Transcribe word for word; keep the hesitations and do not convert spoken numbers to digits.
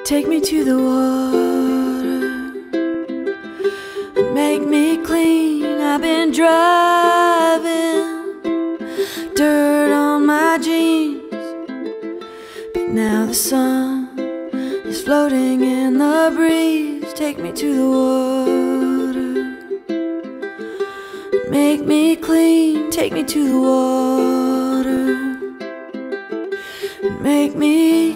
Take me to the water and make me clean. I've been driving dirt on my jeans, but now the sun is floating in the breeze. Take me to the water and make me clean. Take me to the water and make me